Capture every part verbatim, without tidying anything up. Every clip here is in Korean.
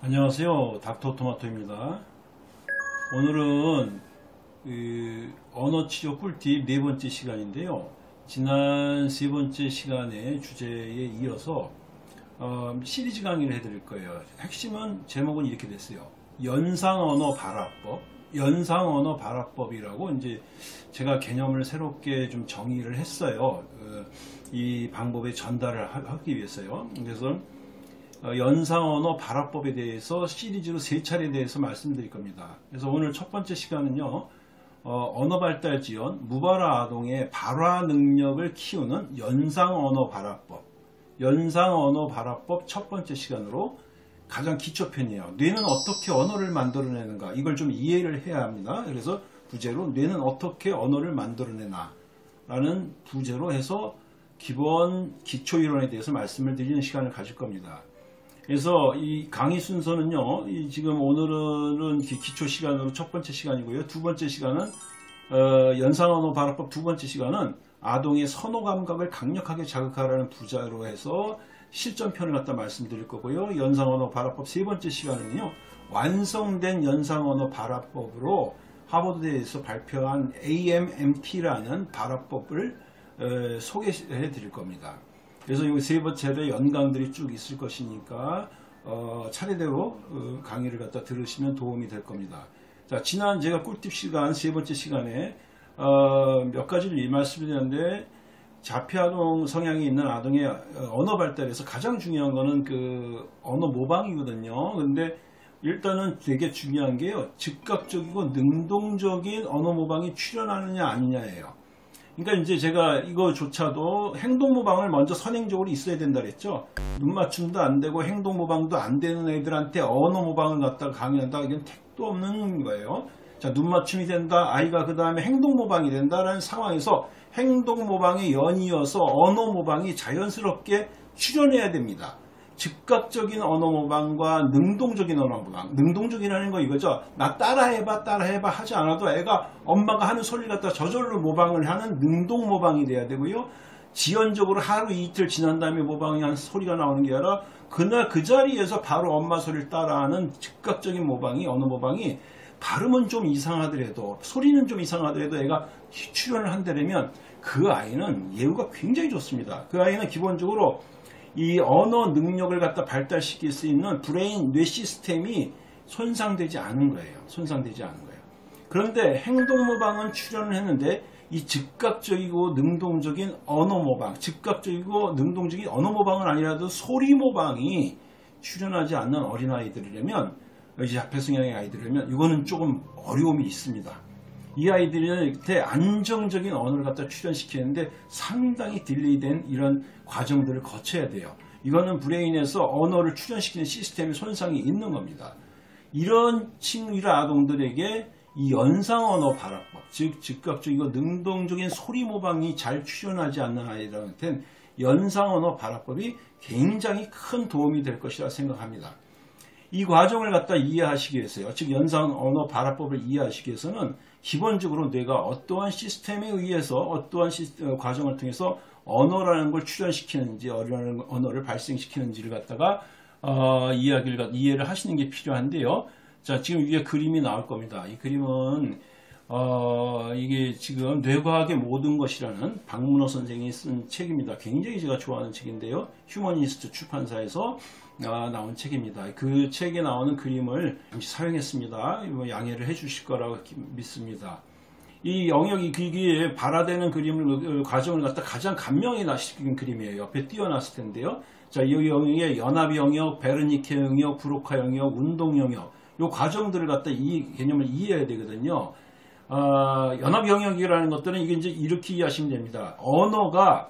안녕하세요. 닥터토마토입니다. 오늘은 그 언어치료 꿀팁 네 번째 시간인데요. 지난 세 번째 시간의 주제에 이어서 어, 시리즈 강의를 해드릴 거예요. 핵심은 제목은 이렇게 됐어요. 연상언어 발화법. 연상언어 발화법이라고 이제 제가 개념을 새롭게 좀 정의를 했어요. 어, 이 방법의 전달을 하기 위해서요. 그래서 연상언어 발화법에 대해서 시리즈로 세 차례에 대해서 말씀드릴 겁니다. 그래서 오늘 첫 번째 시간은요, 어, 언어발달지원 무발화 아동의 발화 능력을 키우는 연상언어 발화법, 연상언어 발화법 첫 번째 시간으로 가장 기초편이에요. 뇌는 어떻게 언어를 만들어내는가, 이걸 좀 이해를 해야 합니다. 그래서 부제로 뇌는 어떻게 언어를 만들어내나 라는 부제로 해서 기본 기초이론에 대해서 말씀을 드리는 시간을 가질 겁니다. 그래서 이 강의 순서는요, 이 지금 오늘은 기초 시간으로 첫 번째 시간이고요. 두 번째 시간은 어, 연상언어 발화법 두 번째 시간은 아동의 선호 감각을 강력하게 자극하라는 부자로 해서 실전편을 갖다 말씀드릴 거고요. 연상언어 발화법 세 번째 시간은요, 완성된 연상언어 발화법으로 하버드대에서 발표한 에이엠엠티라는 발화법을 어, 소개해 드릴 겁니다. 그래서 이 세 번째의 연강들이 쭉 있을 것이니까 어, 차례대로 어, 강의를 갖다 들으시면 도움이 될 겁니다. 자, 지난 제가 꿀팁 시간 세 번째 시간에 어, 몇 가지를 말씀드렸는데, 자폐아동 성향이 있는 아동의 언어 발달에서 가장 중요한 거는 그 언어 모방이거든요. 근데 일단은 되게 중요한 게요, 즉각적이고 능동적인 언어 모방이 출현하느냐 아니냐예요. 그러니까 이제 제가 이거조차도 행동 모방을 먼저 선행적으로 있어야 된다 그랬죠. 눈 맞춤도 안 되고 행동 모방도 안 되는 애들한테 언어 모방을 갖다가 강의한다, 이건 택도 없는 거예요. 자, 눈 맞춤이 된다, 아이가 그 다음에 행동 모방이 된다라는 상황에서 행동 모방에 연이어서 언어 모방이 자연스럽게 출현해야 됩니다. 즉각적인 언어 모방과 능동적인 언어 모방. 능동적이라는 거 이거죠. 나 따라해봐 따라해봐 하지 않아도 애가 엄마가 하는 소리를 갖다 저절로 모방을 하는 능동 모방이 돼야 되고요. 지연적으로 하루 이틀 지난 다음에 모방이 한 소리가 나오는 게 아니라 그날 그 자리에서 바로 엄마 소리를 따라하는 즉각적인 모방이, 언어 모방이, 발음은 좀 이상하더라도 소리는 좀 이상하더라도 애가 출현을 한다면 그 아이는 예후가 굉장히 좋습니다. 그 아이는 기본적으로 이 언어 능력을 갖다 발달시킬 수 있는 브레인 뇌 시스템이 손상되지 않은 거예요. 손상되지 않은 거예요. 그런데 행동 모방은 출현을 했는데 이 즉각적이고 능동적인 언어 모방, 즉각적이고 능동적인 언어 모방은 아니라도 소리 모방이 출현하지 않는 어린아이들이라면, 이제 자폐성향의 아이들이라면 이거는 조금 어려움이 있습니다. 이 아이들한테 안정적인 언어를 갖다 출현시키는데 상당히 딜레이된 이런 과정들을 거쳐야 돼요. 이거는 브레인에서 언어를 출현시키는 시스템의 손상이 있는 겁니다. 이런 친구, 이런 아동들에게 이 연상언어 발화법, 즉 즉각적이고 능동적인 소리 모방이 잘 출현하지 않는 아이들한테는 연상언어 발화법이 굉장히 큰 도움이 될 것이라 생각합니다. 이 과정을 갖다 이해하시기 위해서요, 즉 연상언어 발화법을 이해하시기 위해서는 기본적으로 뇌가 어떠한 시스템에 의해서 어떠한 시스템, 과정을 통해서 언어라는 걸 출현시키는지, 언어를 발생시키는지를 갖다가 어, 이야기를 이해를 하시는 게 필요한데요. 자, 지금 위에 그림이 나올 겁니다. 이 그림은 어, 이게 지금 뇌과학의 모든 것이라는 박문호 선생이 쓴 책입니다. 굉장히 제가 좋아하는 책인데요. 휴머니스트 출판사에서 아, 나온 책입니다. 그 책에 나오는 그림을 잠시 사용했습니다. 양해를 해주실 거라고 믿습니다. 이 영역이 이게 발화되는 그림을, 과정을 갖다 가장 감명이 나시킨 그림이에요. 옆에 띄워놨을 텐데요. 자, 이 영역에 연합 영역, 베르니케 영역, 브로카 영역, 운동 영역, 이 과정들을 갖다 이 개념을 이해해야 되거든요. 어, 연합 영역이라는 것들은 이게 이제 이렇게 이해하시면 됩니다. 언어가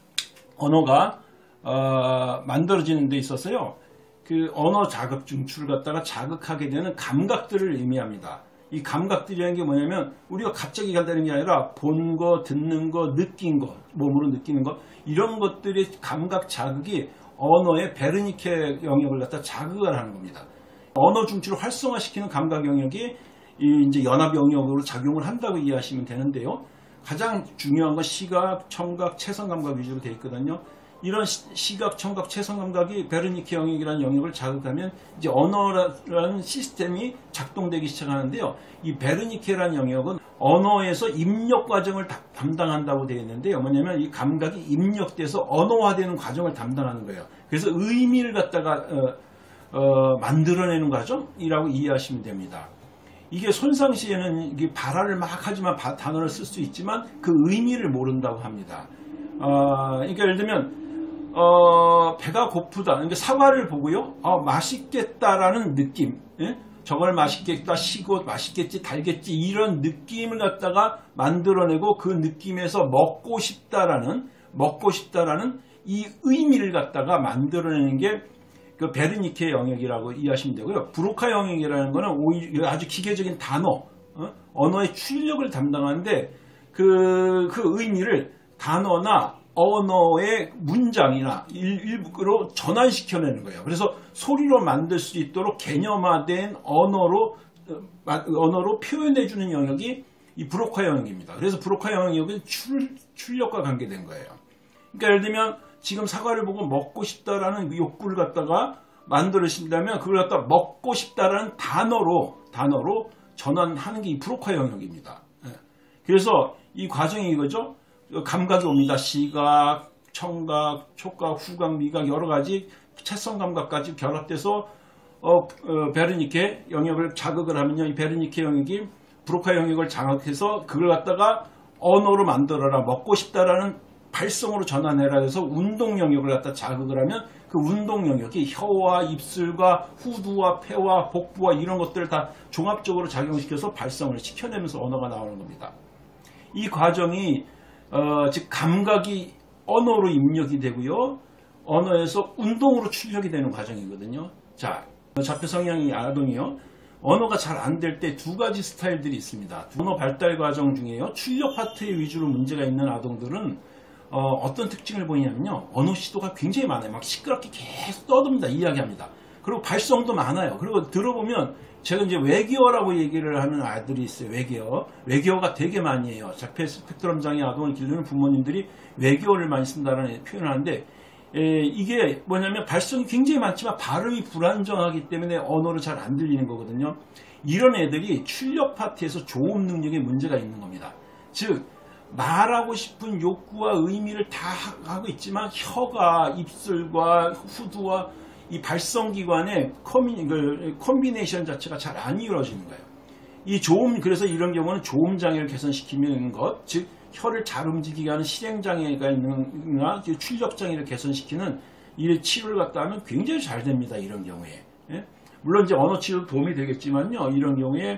언어가 어, 만들어지는 데 있어서요, 그 언어 자극 중추를 갖다가 자극하게 되는 감각들을 의미합니다. 이 감각들이라는 게 뭐냐면 우리가 갑자기 간다는 게 아니라 본 거, 듣는 거, 느낀 거, 몸으로 느끼는 거, 이런 것들의 감각 자극이 언어의 베르니케 영역을 갖다 자극을 하는 겁니다. 언어 중추를 활성화시키는 감각 영역이 이 이제 연합 영역으로 작용을 한다고 이해하시면 되는데요. 가장 중요한 건 시각, 청각, 체성 감각 위주로 되어 있거든요. 이런 시각, 청각, 체성 감각이 베르니케 영역이라는 영역을 자극하면 이제 언어라는 시스템이 작동되기 시작하는데요. 이 베르니케라는 영역은 언어에서 입력 과정을 담당한다고 되어 있는데요. 뭐냐면 이 감각이 입력돼서 언어화되는 과정을 담당하는 거예요. 그래서 의미를 갖다가 어, 어, 만들어내는 과정이라고 이해하시면 됩니다. 이게 손상 시에는 이게 발화를 막 하지만 바, 단어를 쓸 수 있지만 그 의미를 모른다고 합니다. 어, 그러니까 예를 들면 어, 배가 고프다. 그러니까 사과를 보고요. 어, 맛있겠다라는 느낌. 예? 저걸 맛있겠다, 시고 맛있겠지, 달겠지 이런 느낌을 갖다가 만들어내고 그 느낌에서 먹고 싶다라는 먹고 싶다라는 이 의미를 갖다가 만들어내는 게 그 베르니케 영역이라고 이해하시면 되고요. 브로카 영역이라는 거는 오히려 아주 기계적인 단어, 어? 언어의 출력을 담당하는데 그, 그 의미를 단어나 언어의 문장이나 일부로 전환시켜내는 거예요. 그래서 소리로 만들 수 있도록 개념화된 언어로 언어로 표현해주는 영역이 이 브로카 영역입니다. 그래서 브로카 영역은 출, 출력과 관계된 거예요. 그러니까 예를 들면 지금 사과를 보고 먹고 싶다라는 욕구를 갖다가 만들어진다면 그걸 갖다 먹고 싶다라는 단어로 단어로 전환하는 게 이 브로카 영역입니다. 그래서 이 과정이 이거죠. 감각이 옵니다. 시각, 청각, 촉각, 후각, 미각 여러 가지 채성 감각까지 결합돼서 어, 어, 베르니케 영역을 자극을 하면요. 이 베르니케 영역이 브로카 영역을 장악해서 그걸 갖다가 언어로 만들어라. 먹고 싶다라는 발성으로 전환해라 해서 운동 영역을 갖다 자극을 하면 그 운동 영역이 혀와 입술과 후두와 폐와 복부와 이런 것들을 다 종합적으로 작용시켜서 발성을 시켜내면서 언어가 나오는 겁니다. 이 과정이 어, 즉 감각이 언어로 입력이 되고요. 언어에서 운동으로 출력이 되는 과정이거든요. 자, 자폐 성향이 아동이요. 언어가 잘 안 될 때 두 가지 스타일들이 있습니다. 언어 발달 과정 중에요. 출력 파트 위주로 문제가 있는 아동들은 어, 어떤 특징을 보이냐면요. 언어 시도가 굉장히 많아요. 막 시끄럽게 계속 떠듭니다. 이야기합니다. 그리고 발성도 많아요. 그리고 들어보면 제가 이제 외계어라고 얘기를 하는 아이들이 있어요. 외계어. 외계어가 되게 많이 해요. 자폐 스펙트럼 장애 아동을 기르는 부모님들이 외계어를 많이 쓴다는 표현을 하는데 에, 이게 뭐냐면 발성이 굉장히 많지만 발음이 불안정하기 때문에 언어를 잘 안 들리는 거거든요. 이런 애들이 출력 파트에서 조음 능력에 문제가 있는 겁니다. 즉 말하고 싶은 욕구와 의미를 다 하고 있지만 혀가 입술과 후두와 이 발성기관의 커미, 그, 콤비네이션 자체가 잘 안 이루어지는 거예요. 이 조음, 그래서 이런 경우는 조음 장애를 개선시키는 것, 즉 혀를 잘 움직이게 하는 실행 장애가 있는가, 출력 장애를 개선시키는 이 치료를 갖다 하면 굉장히 잘 됩니다. 이런 경우에. 예? 물론 이제 언어 치료도 도움이 되겠지만요. 이런 경우에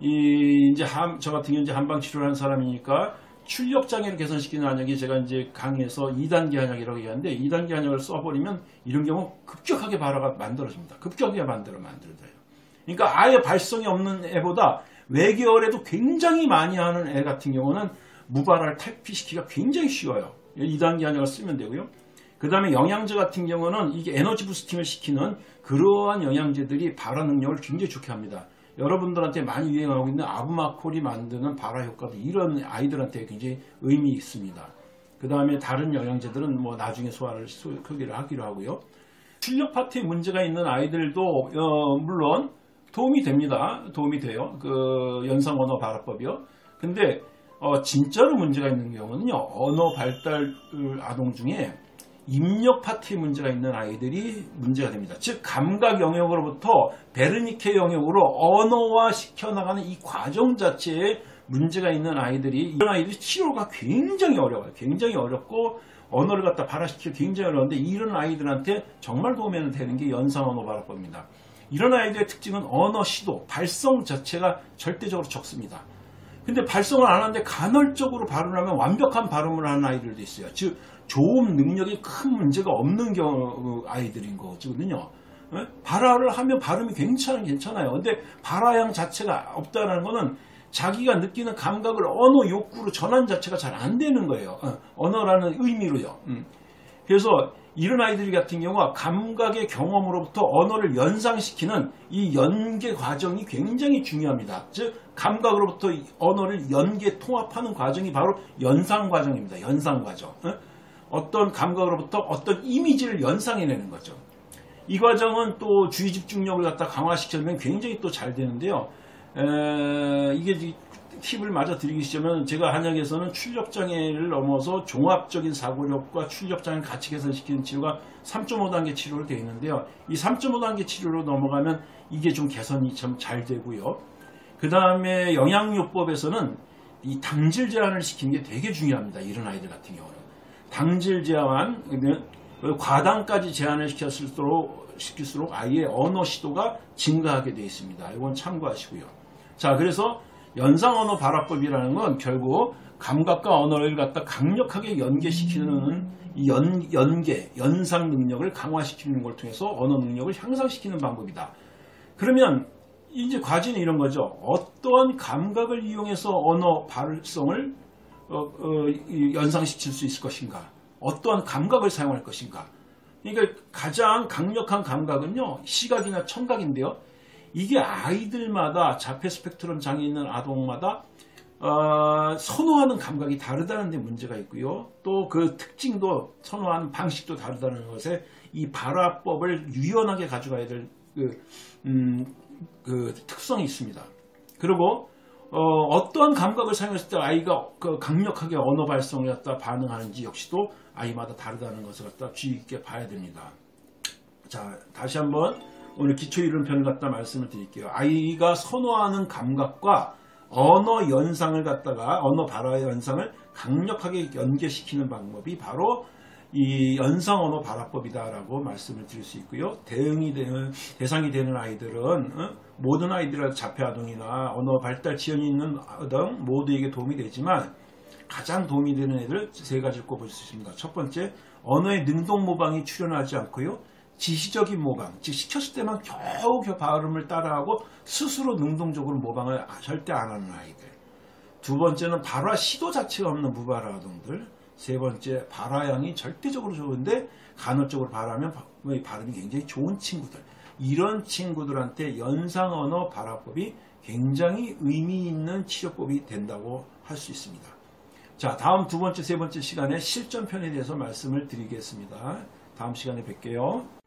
이 이제 함, 저 같은 경우 이제 한방 치료를 하는 사람이니까. 출력 장애를 개선시키는 한약이 제가 이제 강의에서 이 단계 한약이라고 얘기하는데 이 단계 한약을 써버리면 이런 경우 급격하게 발화가 만들어집니다. 급격하게 만들어 만들어져요. 그러니까 아예 발성이 없는 애보다 외계어에도 굉장히 많이 하는 애 같은 경우는 무발화를 탈피시키기가 굉장히 쉬워요. 이 단계 한약을 쓰면 되고요. 그 다음에 영양제 같은 경우는 이게 에너지 부스팅을 시키는 그러한 영양제들이 발화 능력을 굉장히 좋게 합니다. 여러분들한테 많이 유행하고 있는 아부마콜이 만드는 발화 효과도 이런 아이들한테 굉장히 의미 있습니다. 그 다음에 다른 영양제들은 뭐 나중에 소화를 크기를 하기로 하고요. 출력 파트에 문제가 있는 아이들도 어, 물론 도움이 됩니다. 도움이 돼요. 그 연상 언어 발화법이요. 근데 어, 진짜로 문제가 있는 경우는요. 언어 발달 아동 중에 입력 파트에 문제가 있는 아이들이 문제가 됩니다. 즉 감각 영역으로부터 베르니케 영역으로 언어화 시켜나가는 이 과정 자체에 문제가 있는 아이들이 이런 아이들이 치료가 굉장히 어려워요. 굉장히 어렵고 언어를 갖다 발화시키기 굉장히 어려운데 이런 아이들한테 정말 도움이 되는 게 연상 언어 발화법입니다. 이런 아이들의 특징은 언어 시도, 발성 자체가 절대적으로 적습니다. 근데 발성을 안 하는데 간헐적으로 발음을 하면 완벽한 발음을 하는 아이들도 있어요. 즉 조음 능력이 큰 문제가 없는 경우 아이들인 거거든요. 발화를 하면 발음이 괜찮, 괜찮아요. 근데 발화량 자체가 없다는 거는 자기가 느끼는 감각을 언어 욕구로 전환 자체가 잘 안 되는 거예요. 언어라는 의미로요. 그래서 이런 아이들 같은 경우가 감각의 경험으로부터 언어를 연상시키는 이 연계 과정이 굉장히 중요합니다. 즉 감각으로부터 언어를 연계 통합하는 과정이 바로 연상 과정입니다. 연상 과정. 어떤 감각으로부터 어떤 이미지를 연상해내는 거죠. 이 과정은 또 주의 집중력을 갖다 강화시키면 굉장히 또 잘 되는데요. 에, 이게 팁을 마저 드리기 시작하면 제가 한약에서는 출력장애를 넘어서 종합적인 사고력과 출력장애를 같이 개선시키는 치료가 삼 점 오 단계 치료로 되어 있는데요. 이 삼 점 오 단계 치료로 넘어가면 이게 좀 개선이 참 잘 되고요. 그 다음에 영양요법에서는 이 당질 제한을 시키는 게 되게 중요합니다. 이런 아이들 같은 경우는. 당질 제한, 과당까지 제한을 시켰을수록, 시킬수록 아이의 언어 시도가 증가하게 되어 있습니다. 이건 참고하시고요. 자, 그래서 연상 언어 발화법이라는 건 결국 감각과 언어를 갖다 강력하게 연계시키는 이 연, 연계, 연상 능력을 강화시키는 걸 통해서 언어 능력을 향상시키는 방법이다. 그러면 이제 과제는 이런 거죠. 어떤 감각을 이용해서 언어 발성을 어, 어, 연상시킬 수 있을 것인가? 어떠한 감각을 사용할 것인가? 그러니까 가장 강력한 감각은요, 시각이나 청각인데요. 이게 아이들마다 자폐 스펙트럼 장애 있는 아동마다 어, 선호하는 감각이 다르다는 데 문제가 있고요. 또 그 특징도 선호하는 방식도 다르다는 것에 이 발화법을 유연하게 가져가야 될 그, 음, 그 특성이 있습니다. 그리고 어, 떠한 감각을 사용했을 때 아이가 그 강력하게 언어 발성을 갖다 반응하는지 역시도 아이마다 다르다는 것을 갖다 주의 있게 봐야 됩니다. 자, 다시 한번 오늘 기초이론편을 갖다 말씀을 드릴게요. 아이가 선호하는 감각과 언어 연상을 갖다가 언어 발화 연상을 강력하게 연계시키는 방법이 바로 이 연상 언어 발화법이다라고 말씀을 드릴 수 있고요. 대응이 되는 대상이 되는 아이들은 어? 모든 아이들의 자폐 아동이나 언어 발달 지연이 있는 아동 모두에게 도움이 되지만 가장 도움이 되는 애들 세 가지를 꼽을 수 있습니다. 첫 번째, 언어의 능동 모방이 출현하지 않고요. 지시적인 모방, 즉 시켰을 때만 겨우 겨우 발음을 따라하고 스스로 능동적으로 모방을 절대 안 하는 아이들. 두 번째는 발화 시도 자체가 없는 무발화 아동들. 세 번째, 발화량이 절대적으로 좋은데 간헐적으로 발화하면 발음이 굉장히 좋은 친구들. 이런 친구들한테 연상 언어 발화법이 굉장히 의미 있는 치료법이 된다고 할 수 있습니다. 자, 다음 두 번째, 세 번째 시간에 실전편에 대해서 말씀을 드리겠습니다. 다음 시간에 뵐게요.